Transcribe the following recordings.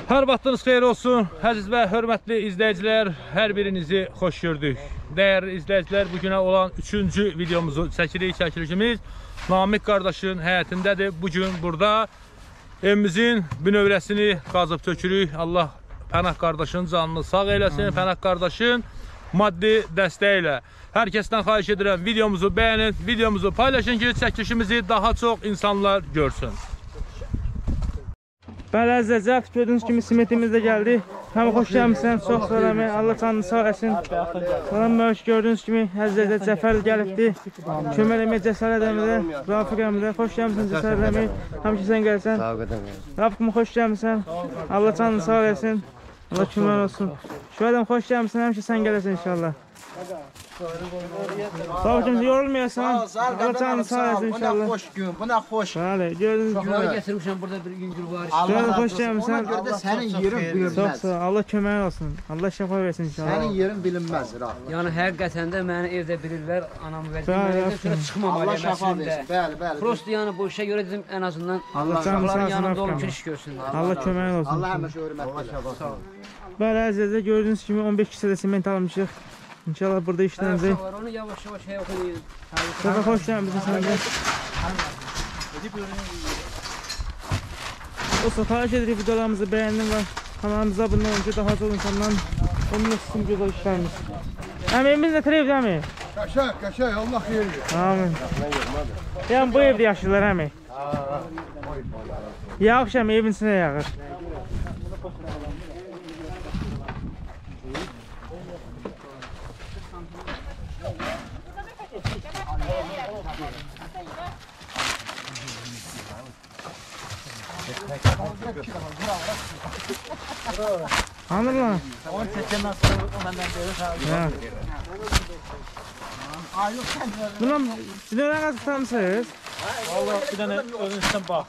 Hər vaxtınız xeyir olsun, əziz və hörmətli izləyicilər, hər birinizi xoş gördük. Dəyərli izləyicilər, bugünə olan 3-cü videomuzu çəkilişimiz Namiq qardaşın həyətindədir. Bugün burada evimizin bünövrəsini qazıb tökürük. Allah Pənah qardaşın canını sağ eyləsin, Pənah qardaşın maddi dəstəyi ilə. Hər kəsdən xahiş edirəm, videomuzu bəyənin, videomuzu paylaşın ki, çəkilişimizi daha çox insanlar görsün. Bəli əzizlər, gördüyünüz kimi simetimiz də gəldi. Həm xoş gəlmişsən, çox salam, Allah canını sağ eləsin. Salam mövş, gördüyünüz kimi əzizlər Cəfər gəlibdi. Kömək eləmək Cəsarət əmrə, Rafiq əmrə, xoş gəlmişsən Cəsarət əmrə. Həmişə sən gəlsən. Rafiqim xoş gəlmişsən, Allah canını sağ eləsin. Allah kömək olsun. Şöyləm xoş gəlmişsən, həmişə sən gələsən inşallah. Sağ ol kimsə yorulmayasan. Allah canını sağ eləsin inşallah. Buna xoş gün, buna xoş. Bəli, gördüyünüz kimi. Şoxları getirmişəm burada bir gün var. Allah xoş gəlmişsən. Ona görə də sənin yerin bilinməz. Çox sağ ol, Allah köməyin olsun. Allah şəfa versin inşallah. Sənin yerin bilinməz, Rafi. Yəni həqiqətən də məni evdə bilirlər, anamı Bəli, verdim. Mən bəli. sonra çıxmamalıyam Allah şəfa əslində. versin. Bəli, bəli. Prost yəni bu işə görə dedim ən azından Allah canını sağ uşaqların olsun. yanında olum ki Rafiqəm. iş görsünlər. Allah köməyin olsun. Allah həmişə hörmətlə. Bəli əzizlər, gördüyünüz kimi 15 kisədə sement almışıq. İnşallah burada işlənəcək. Onu yavaş-yavaş oxuyun. Çox xoş gəlmişsən sən də. Dostlar, xahiş edirik videolarımızı bəyənin və kanalımıza abunə olun ki, daha çox insandan onun üçün gözəl işlərimiz. Əməyimiz nə tərəf əmi? Qəşək, Allah xeyirdir. Amin. Yəni bu evdə yaşayırlar əmi. Yağış əmi evin içinə yağır. Anladın mı? Onu çəkəndən sonra o məndən belə Ya. Bundan bir dənə qaz tutamsınız? Vallahi bir dənə önünüzdən bax.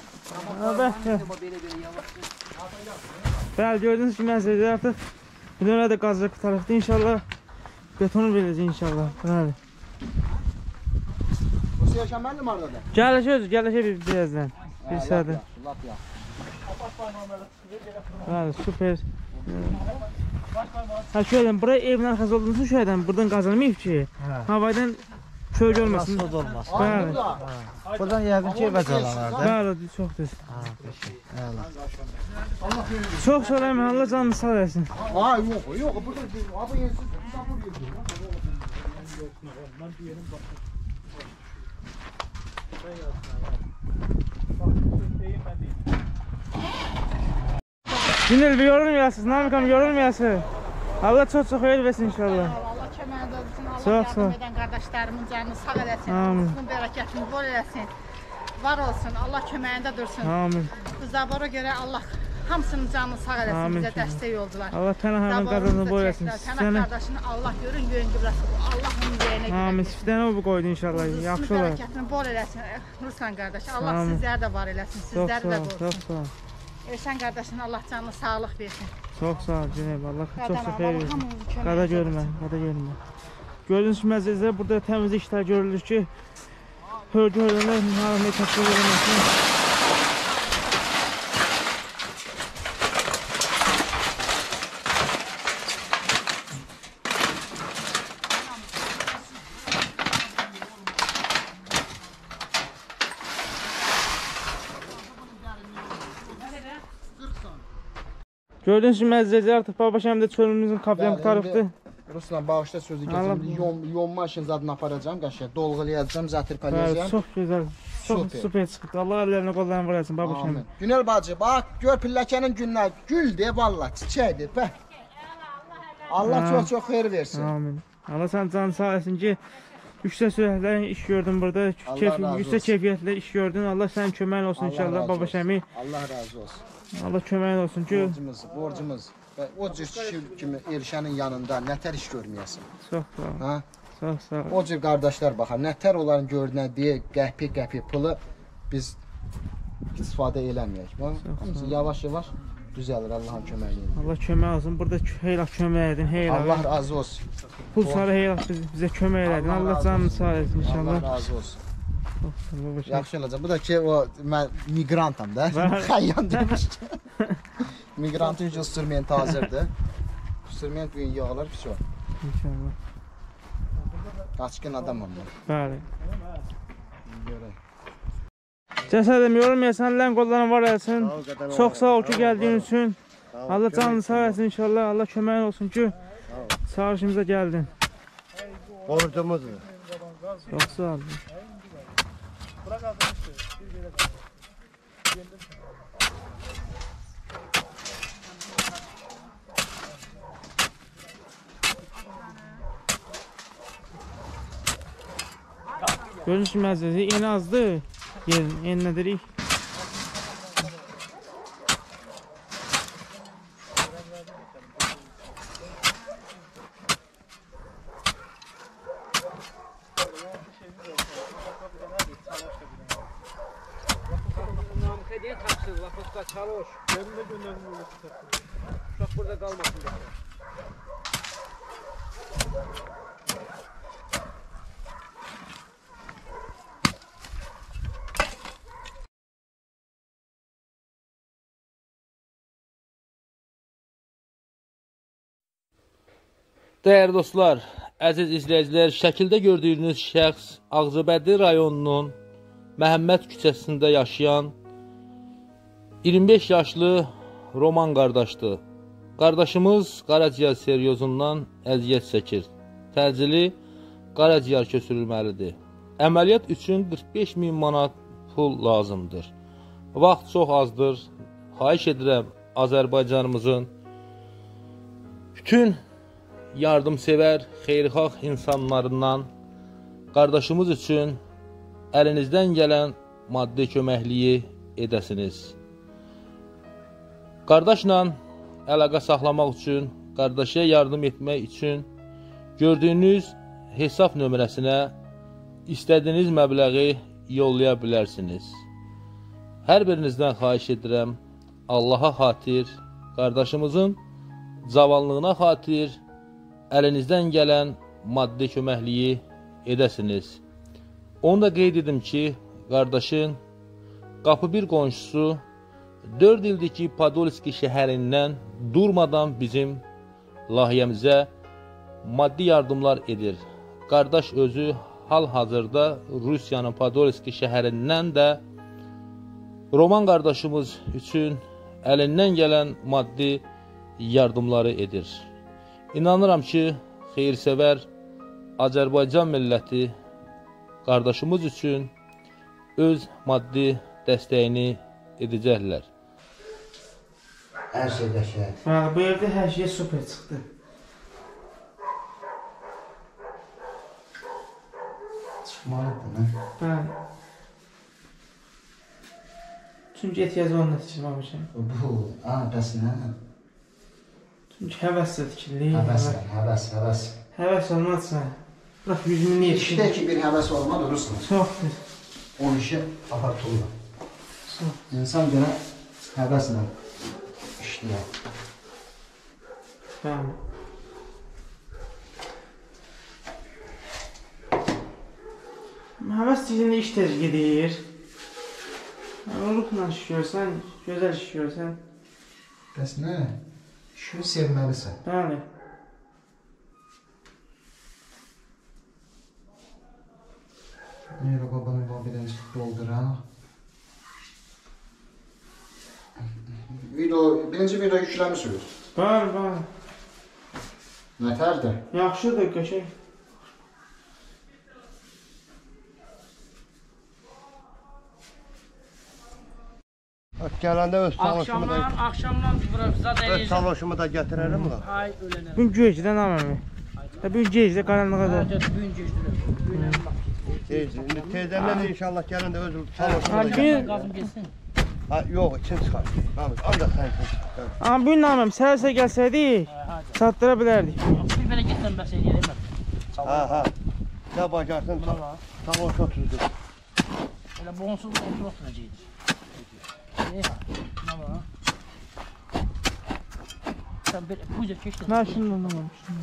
Bəli, gördüyünüz kimi əzizlər artıq bir dənə də qazı qutarıqdır. İnşallah betonu verəcək inşallah. Bəli. Bu yaşaməli mi arada? Gələcək birazdan. Bir saatə. Lap ya. Bəli, süper. Ha şöyle buraya evin arkası olduğunuz için şöyle buradan kazanmayıp ki havadan çöl olmasın. Nasıl olmaz. Bəli. Buradan yəqin ki evə calanlar da. Bəli, çox düz. Çox sağ olun, Allah canını sağ eləsin. Ay yox, burada abi yersiz. Günel bir yorulmayasınız, Namikam yorulmayasın. Allah çok hayır versin inşallah. Allah köməyində olsun, Allah Sağ ol, sağ ol. yardım edən qardaşlarımın canını sağ eləsin, Amin. rızqın bərəkətini bol eləsin. Var olsun, Allah köməyində dursun. Amin. Bu zabora görə Allah hamısının canını sağ eləsin, Amin. bizə dəstək oldular. Allah Pənahın qazanını bol eləsin. Pənah qardaşını Allah görün, yöngüləsin. Allah onun yerinə Amin. görə. Sizdən o bu qoydu inşallah. Yaxşı Rızqın olar. bərəkətini bol eləsin, Ruslan qardaş. Allah Amin. sizləri də var eləsin, Çox sizləri sağ də ol, qorusun. çox sağ ol. Erşən qardaşın Allah canını sağlıq versin. Çox sağ ol Cüneyb. Allah çox Qadan xeyir Allah versin. hamımızı köməyində Qada görmə, dursun. qada görmə. Gördüyünüz kimi əzizlər, burada təmizlik işlər görülür ki, hörgü hörgünə müharibə təşkil edilməsin. Gördüğünüz kimi əzizlər, artıq Babaşəmdə çölümüzün kapyan qutarıbdır. Ruslan bağışda sözü keçim. Yonma işin zadını aparacağım qəşək. Dolğulayacağım, Bəli, zatirpələyəcəm. çox gözəl, çox Süper. süper çıxdı. Allah əllərini qollarını vurasın Babaşəm. Amin. Günel bacı, bax gör pilləkənin günlər güldür valla, çiçəkdir. Bəh. Allah çox xeyir versin. Amin. Allah sən canı sağ eləsin ki, yüksək sürətlə iş gördün burada, Allah razı olsun. yüksək keyfiyyətlə iş gördün. Allah sənin köməyin olsun Allah inşallah razı olsun. Babaşəmi. Allah razı olsun. Allah köməyin olsun ki, Borcumuz. Və o cür kişi kimi Elşənin yanında nətər iş görməyəsin. çox sağ ol, Ha? çox sağ ol. O cür qardaşlar baxar, nətər onların gördüyünə deyə qəpi pulu biz istifadə eləməyək. Hamısı yavaş-yavaş düzəlir Allahın köməyi ilə. Allah kömək olsun. Burada heylaq kömək edin, heylaq. Allah razı olsun. Pul sarı heylaq bizə kömək edin. Allah Allah razı canını olsun. sağ etsin Allah inşallah. razı olsun. Babaşəm. Yaxşı olacaq. Bu da ki o mən migrantam da. Bəli. Xəyyan demiş. Migrantın üçün instrument hazırdır. İnstrument bugün yağlar pis o. İnşallah. Qaçqın adamam ben. Bəli. Görək. Cəsədim yorulmayasan, lən qolların var eləsin. Çox sağ ol ki, gəldiyin üçün. Allah canını sağ eləsin inşallah. Allah köməyin olsun ki, çağırışımıza gəldin. Borcumuzdur. Çox sağ ol. Görünüş məzəsi en azdır. Yerin en nədirik? Hediye taksın, lafızda çalış. Yerinde gönderdim. Uşaq burada qalmasın. Dəyərli dostlar, əziz izləyicilər, şəkildə gördüyünüz şəxs Ağcabədi rayonunun Məhəmməd küçəsində yaşayan 25 yaşlı Roman qardaşdır. Qardaşımız qaraciyər seryozundan əziyyət çəkir. Təcili qaraciyər köçürülməlidir. Əməliyyat üçün 45.000 manat pul lazımdır. Vaxt çox azdır. Xahiş edirəm Azərbaycanımızın bütün yardımsevər, xeyirxah insanlarından qardaşımız üçün əlinizdən gələn maddi köməkliyi edəsiniz. Qardaşla əlaqə saxlamaq üçün, qardaşa yardım etmək üçün gördüyünüz hesab nömrəsinə istədiyiniz məbləği yollaya bilərsiniz. Hər birinizdən xahiş edirəm, Allaha xatir, qardaşımızın cavanlığına xatir, əlinizdən gələn maddi köməkliyi edəsiniz. Onu da qeyd edim ki, qardaşın qapı bir qonşusu 4 ildir ki, Podolski şəhərindən durmadan bizim layihəmizə maddi yardımlar edir. Qardaş özü hal-hazırda Rusiyanın Podolski şəhərindən də Roman qardaşımız üçün əlindən gələn maddi yardımları edir. İnanıram ki, xeyirsevər Azərbaycan milləti qardaşımız üçün öz maddi dəstəyini edəcəklər. Hər şey qəşəng. Bu evdə hər şey super çıxdı. Çıxmalıdır, nə? Bəli. Çünki ehtiyacı olan nəticələmişəm. Bu, bəs nə? Çünki həvəslə tikildi. Həvəs. Həvəs olmazsa, bırak 100.000 yetişir. İşdə ki, bir həvəs olma durursun. Çoxdur. O işi apartılır. Çox. İnsan görə həvəslə işləyər. Bəli. Həvəs dizində iş tez gedir. Ruhla iş görsən, gözəl iş görsən. Bəs nə? İşini sevməlisən. Bəli. Neylə babanın birinci dolduraq. Birinci video yükləmişsiniz. Bəli. Nətərdir? Yaxşıdır, qəşəng. Gələndə öz Axşamdan öz saloşumu da gətirərəm la. Ay ölənə. Bugün gecədən amami. Bugün gecədə qaranlığa da. Bugün gecdir. İndi tezdən inşallah gələndə öz saloşumu da Bugün gətirərəm. Qazım getsin. Ha, yox, için çıxar. Ancaq sən için çıxar. amma bugün amami səhər gəlsəydik, çatdıra bilərdik. Bir belə getsən bəs eləyərəm. Ha. Nə bacarsın, saloş oturdur. Elə bu onsuz oturacaqdır. Ne var? Sen bir buca keçdin. Mən şunu anlamamışdım.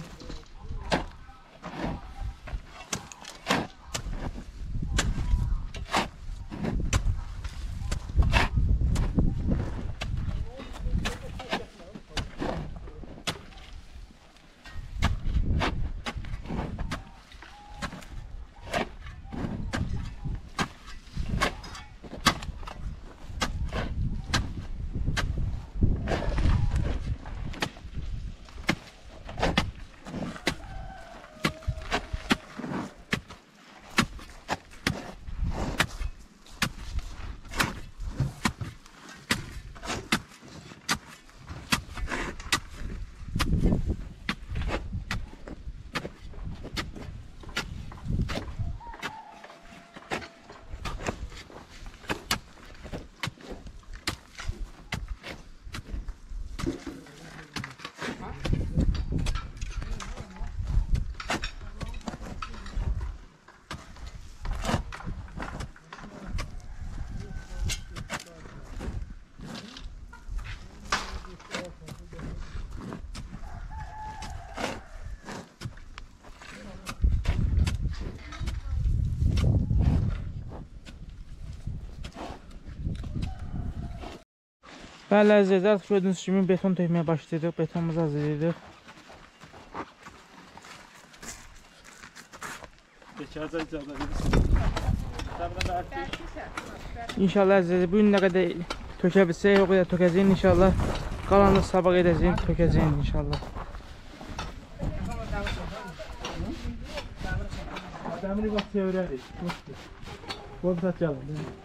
Bəli əzizlər, artıq gördüyünüz kimi beton tökməyə başlayırıq. Betonumuzu hazırlayırıq. İnşallah əzizlər, bugün nə qədər tökə bilsək, o qədər tökəcəyik inşallah. Qalanı sabah edəcəyik, tökəcəyik inşallah. Dəmiri bax çevirərik. Qoyub satacağım.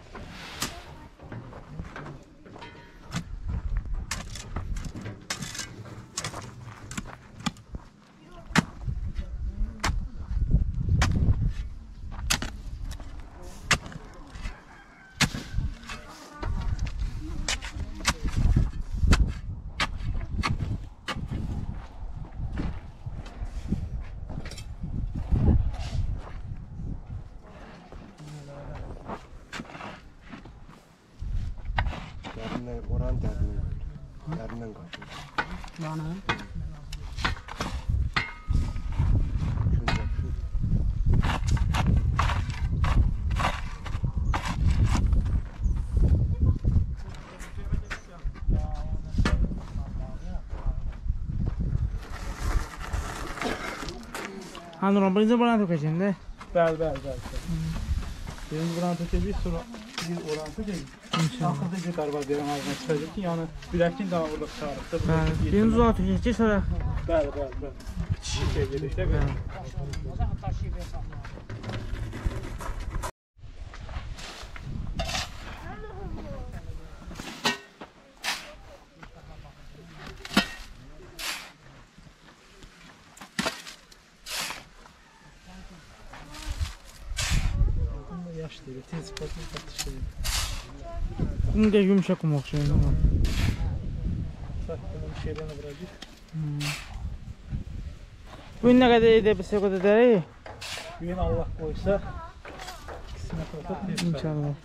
Oran derinden kaçıyor. Bana. Hanım, birinci buranı tökəcəyim də. Bəli. Birinci buranı tökəcəyik, sonra bir oranı tökəcəyik. Axırda gedər var deyirəm ağzına çıxacaq ki, yəni biləkkin daha burada çıxarıq. Bəli, birinci buranı tökəcəyik, sonra... Bəli. Şey gedik də bəli. Yaş değil, tez patış değil. Kum da yumuşak kum oxşayır ama. Sattığım bir şeyden vuracaq. Bugün nə qədər edə bilsək, o qədər edərik. Bugün Allah qoysa, qismət olsa tez İnşallah.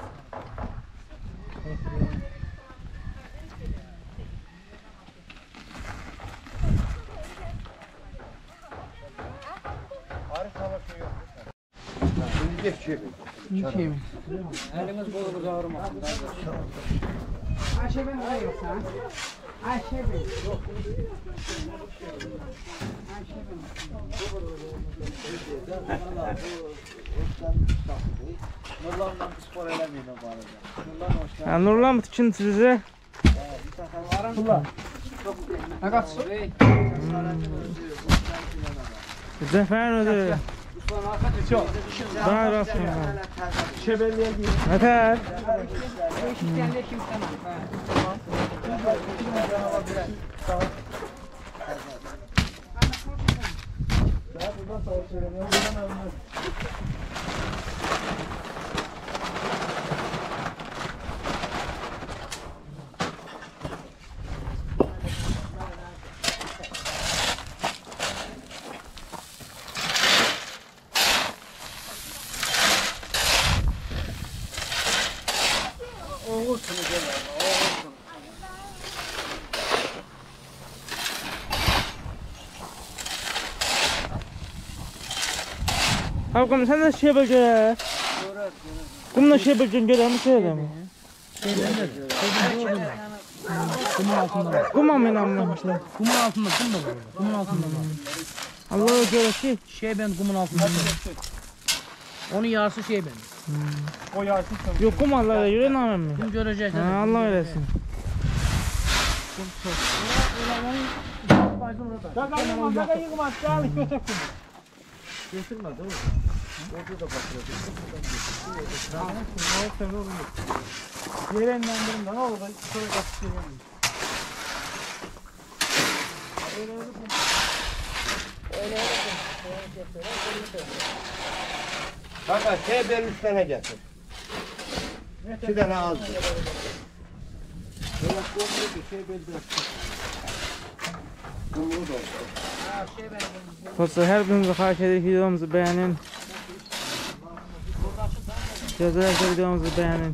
Şimdi geç şey Şey mi? Eliniz kolunuz ağrımasın. Ayşe ben oraya yok sen. Ayşe ben. Yok. Ayşe ben. Nurlan'dan spor eləmeyin o barədə. Nurlan hoş geldin. Nurlan mı tikinti sizə? Nurlan. Ne kaçsın? Zəfərin ödü. Çok. Daha rastım. Şebelliye giyin. Nətər? İstəyəndə kimsən? Abim sen de şey bölge. Kumla şey bölge göre mi söyle mi? Kumun altında. Kuma mı inanmamışlar? Kumun altında kum da var. Kumun altında var. Allah'a göre ki. Şey ben kumun altında. Onun yarısı şey ben. O yarsın. Yok kum Allah'a göre inanmam mı? Kum görecek. Ha, Allah öylesin. Kaka yığmaz. Gel götür. Yere inlendirim de ne olur? Sonra kaçış yemeyiz. Kanka şey ben 3 tane getir. 2 tane az. Dostlar her birinize xahiş edir videomuzu beğenin. Gözlerse videomuzu beğenin.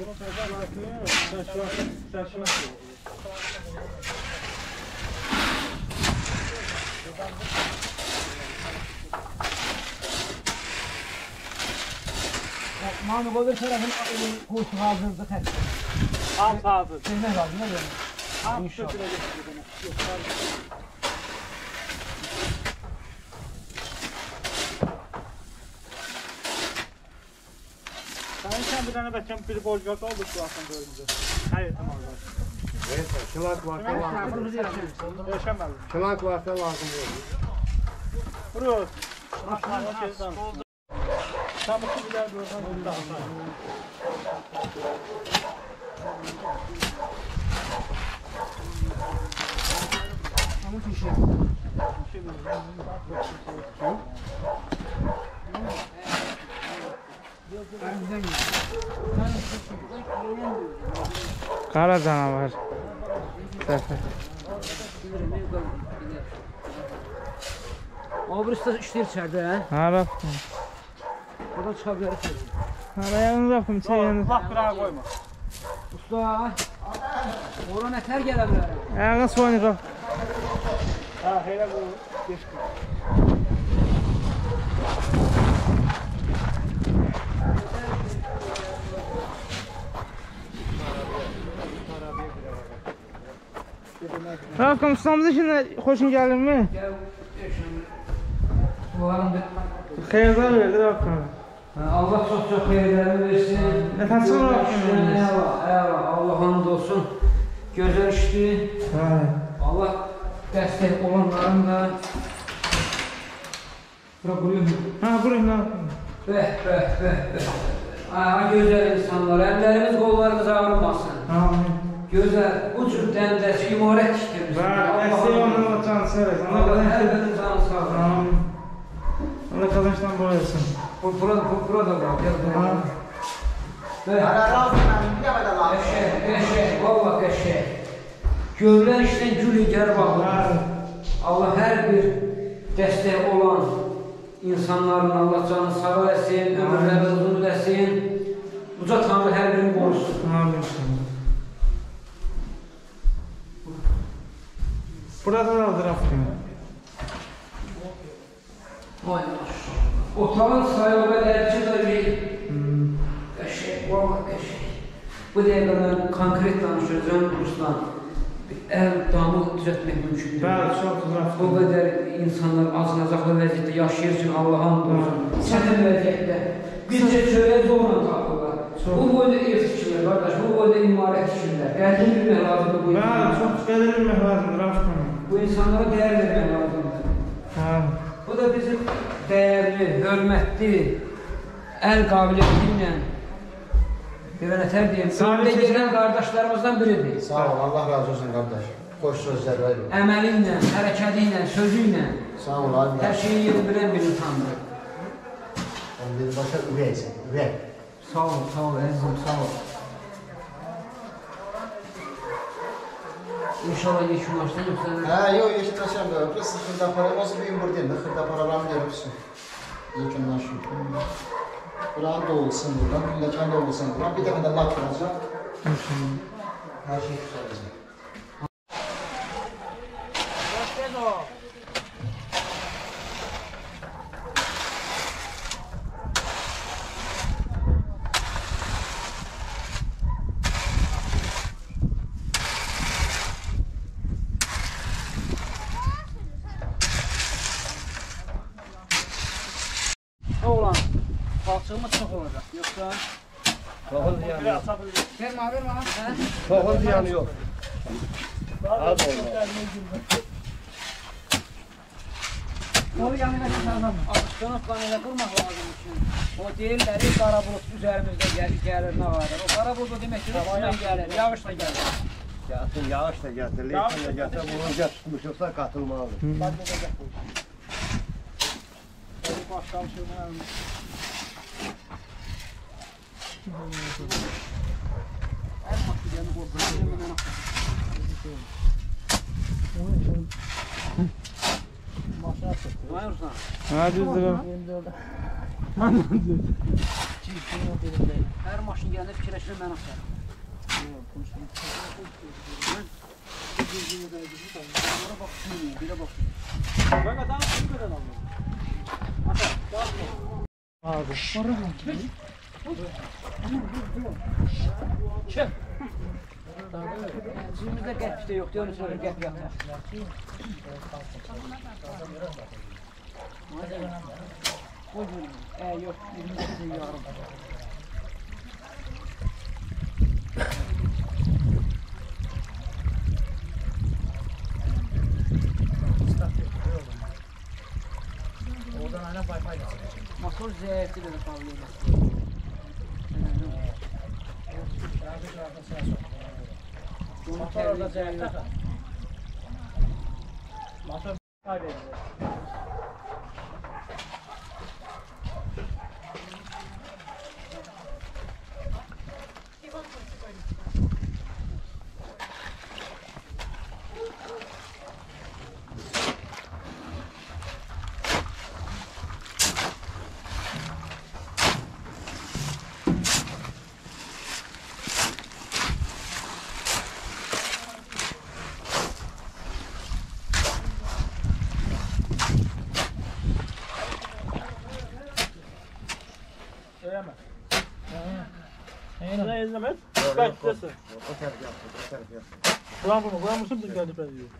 Mahmut öbür tarafın kursu hazırdı tepsi. Alt hazır. Sehne lazım ne böyle? İnşallah. Sen bir tane bakayım bir borç oldu şu an görünce. Hayır tamam. Neyse, çılak varsa lazım. Yaşamadım. Çılak varsa lazım değil. Burası. Çabuk bir yer buradan. Kara canavar. Zafer. O birisi de işler içeride ha. Harap. Buradan çıkabilir. Harayağını rapım çayını. Bak kırağa koyma. Usta. Oran eter gelebilir. Ayağını soğunu kap. Ha hele bu geç. Rapım ustamız için hoşun geldin mi? Ulan Xeyirler verdi rapım. Allah çok çok hayırlarını versin. Nefes olarak Eyvallah. Allah hamd olsun. Gözler işti. Allah destek olanların da bura buraya mı? Ha buraya ne yapayım? Aa, güzel insanlar. Ellerimiz kollarımız ağrımasın. Amin. Güzel. Bu cür demdəsi imarət işdirmiş. Ben eksiği onunla can söylesin. Allah her birinin canı sağ olsun. Amin. Allah kazançtan boyasın. Bura da var. Gel. Eşek. Valla eşek. Görülen işten gül gər bağlı. Allah her bir destek olan insanların Allah canı sağ etsin, ömürleri uzun etsin. Uca Tanrı her birini korusun. Amin. Burada da aldı rapım. Vay maşallah. Otalan sayılı derci de bir eşek, valla eşek. Bu dəqiqə ben konkret danışacağım kursdan. El damı düzeltmek mümkün değil. Bəli, çox güzel. O kadar insanlar acınacaqlı vəziyyətdə yaşayır üçün Allah'a olsun. Çətin vəziyyətdə. Bizcə çörək zorla tapırlar. Bu boyda ev tikirlər, qardaş, bu boyda imarət tikirlər. Qədim bilmək lazımdır bu Bəli, insanlara. çox qədir bilmək lazımdır rapım. Bu insanlara dəyər vermək lazımdır. Bu da bizim dəyərli, hörmətli, əl qabiliyyəti ilə bir nətər deyim, önündə gedən qardaşlarımızdan biridir. Sağ ol, Allah razı olsun qardaş. Xoş sözlər ver. Əməli ilə, hərəkəti ilə, sözü ilə Sağ ol abi. hər şeyi yeri bilən bir insandır. On birbaşa ürəksən, ürək. Sağ ol, əzizim, sağ ol. İnşallah yekunlaşdın yoxsa... Hə, yox, yekunlaşam da. Burası xırda para, nasıl bir burada indi? Xırda paralarını görürsün. Yekunlaşım. Buranın da olsun buradan, pilləkən də olsun buradan. Bir dəfə də lak vuracaq. Hər şey güzel olacaq. Oğlan, palçığımız çox olacaq, yoxsa... Tohum ziyanı yok. Vermə, hə? Tohum ziyanı yok. Az oldu. Onu yanına çıxarmam. Alışqınlıqla elə qırmaq lazım üçün. O deyirləri qara bulut üzərimizdə gəlir, nə qədər. O qara bulut demək ki, üstündən gəlir, yağış da gəlir. Gelsin, yağış da getir, leysin de getir. Vurunca tutmuş yoksa katılmalı. Mayursan. Ha düzdür. Hər maşın gələndə fikirləşirəm mən atarım. Birə baxın. Ben adam bu kadar alıyorum. Çıx. Cibimizdə qəlb də yoxdur, onun üçün qəlb yatır. Yox, 28 yarım. Motor zəifdir belə qavlayır. Motor orada zəifdir. Motor kaybediyor. Ne izlemez? Beklesin. Buran mısın? Bir geldi ben diyor.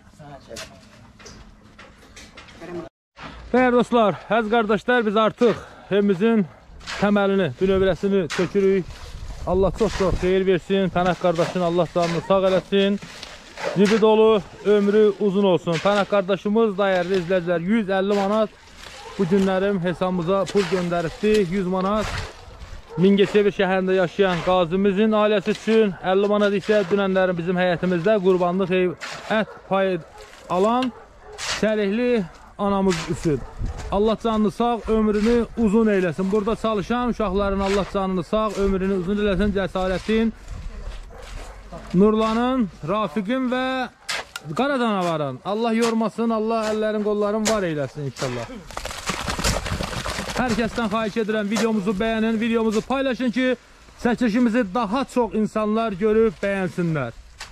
Değerli dostlar, əziz qardaşlar, biz artıq evimizin təməlini, bünövrəsini tökürük. Allah çox xeyir versin. Pənah qardaşın Allah canını sağ eləsin. Cibi dolu, ömrü uzun olsun. Pənah qardaşımız, dəyərli izləyicilər, 150 manat bu günlərim hesabımıza pul göndəribdi. 100 manat Mingəçevir şəhərində yaşayan qazimizin ailəsi üçün, 50 manat isə dünənlərin bizim həyətimizdə qurbanlıq ət payı alan Səlihli anamız üçün. Allah canını sağ, ömrünü uzun eyləsin. Burada çalışan uşaqların Allah canını sağ, ömrünü uzun eyləsin, cəsarətin, Nurlanın, Rafiqin və Qara Canavarın. Allah yormasın, Allah əllərin, qolların var eyləsin inşallah. Hər kəsdən xahiş edirəm, videomuzu bəyənin, videomuzu paylaşın ki, çəkilişimizi daha çox insanlar görüb bəyənsinlər.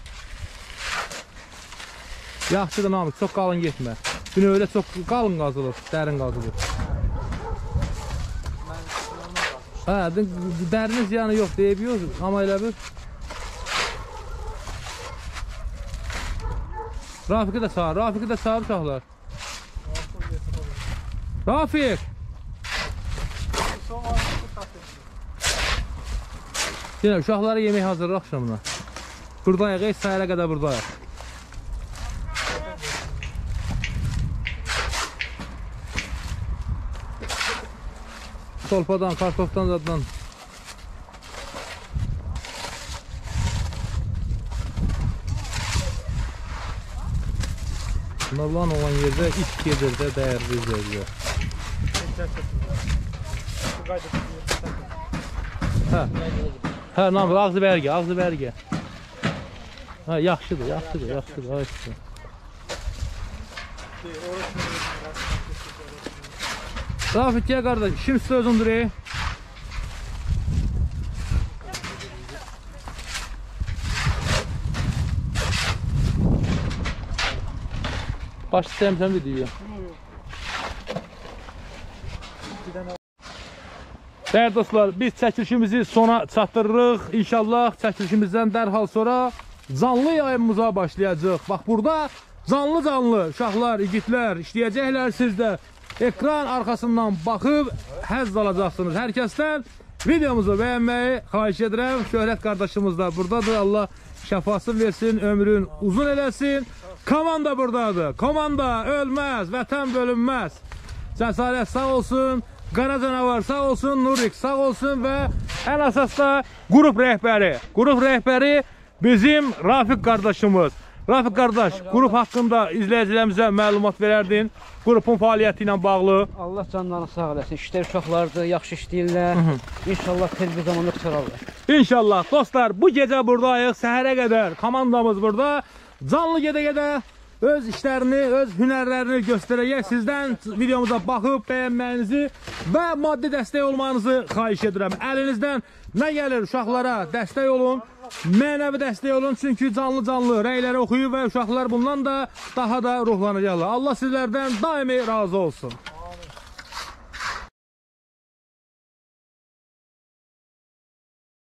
Yaxşıdır Namik, çox qalın getmə. Bünövrə çox qalın qazılır, dərin qazılır. Dəriniz yanı yox deyib yox, amma elə bir. Rafiqi də çağır, Rafiqi də çağır uşaqlar. Rafiq! Yine uşaqlara yemək hazırlıq axşamına. Buradayıq, səhərə qədər buradayıq. Solpadan, kartofdan zaddan. Nurlan olan yerdə iş gedir də dəyərli izləyicilər. Hə, Namik, ağzı bərgə, ağzı bərgə. Hə, yaxşıdır, yaxşıdır, yaxşıdır. Rafik, gəl qardaş, işim üstə özündür. Baş istəyəmsən videoya. Değerli dostlar, biz çəkilişimizi sona çatdırırıq. İnşallah çəkilişimizdən dərhal sonra canlı yayımıza başlayacaq. Bax, burada canlı uşaqlar, igidlər işləyəcəklər. Siz də ekran arxasından baxıb həzz alacaqsınız. Hər kəsdən videomuzu bəyənməyi xahiş edirəm. Şöhrət qardaşımız da buradadır. Allah şəfası versin, ömrün uzun eləsin. Komanda buradadır. Komanda ölməz, vətən bölünməz. Cəsarət sağ olsun. Qara Canavar sağ olsun, Nurik sağ olsun və ən əsas da qrup rəhbəri. Qrup rəhbəri bizim Rafiq qardaşımız. Rafiq qardaş, qrup haqqında izləyicilərimizə məlumat verərdin. Qrupun fəaliyyəti ilə bağlı. Allah canlarını sağ eləsin. İşlər uşaqlardır, yaxşı işləyirlər. İnşallah tez bir zamanda qurtararlar. İnşallah. Dostlar, bu gecə buradayıq. Səhərə qədər komandamız burada. Canlı gedə-gedə öz işlərini, öz hünərlərini göstərəcək. Sizdən videomuza baxıb bəyənməyinizi və maddi dəstək olmanızı xahiş edirəm. Əlinizdən nə gəlir uşaqlara dəstək olun, mənəvi dəstək olun. Çünki canlı rəyləri oxuyub və uşaqlar bundan da daha da ruhlanacaqlar. Allah sizlərdən daimi razı olsun.